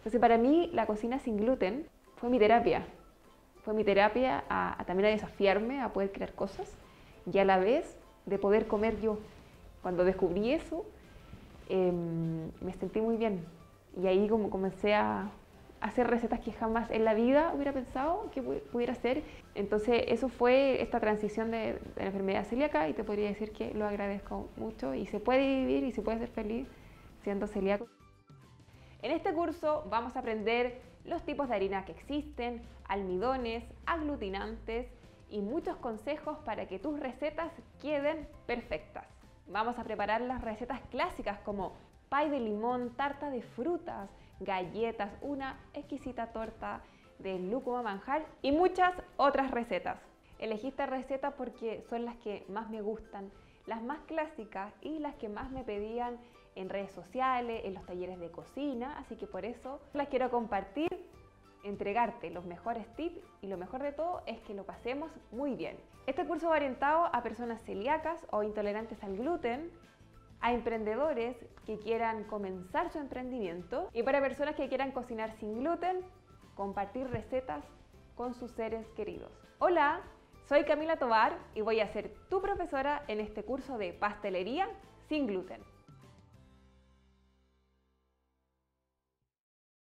Entonces para mí la cocina sin gluten fue mi terapia. Fue mi terapia también a desafiarme, a poder crear cosas y a la vez de poder comer yo. Cuando descubrí eso, me sentí muy bien. Y ahí como comencé a hacer recetas que jamás en la vida hubiera pensado que pudiera hacer. Entonces eso fue esta transición de la enfermedad celíaca y te podría decir que lo agradezco mucho y se puede vivir y se puede ser feliz siendo celíaco. En este curso vamos a aprender los tipos de harina que existen, almidones, aglutinantes y muchos consejos para que tus recetas queden perfectas. Vamos a preparar las recetas clásicas como pay de limón, tarta de frutas, galletas, una exquisita torta de lúcuma manjar y muchas otras recetas. Elegí esta receta porque son las que más me gustan, las más clásicas y las que más me pedían en redes sociales, en los talleres de cocina, así que por eso las quiero compartir, entregarte los mejores tips y lo mejor de todo es que lo pasemos muy bien. Este curso va orientado a personas celíacas o intolerantes al gluten, a emprendedores que quieran comenzar su emprendimiento y para personas que quieran cocinar sin gluten, compartir recetas con sus seres queridos. Hola, soy Camila Tovar y voy a ser tu profesora en este curso de pastelería sin gluten.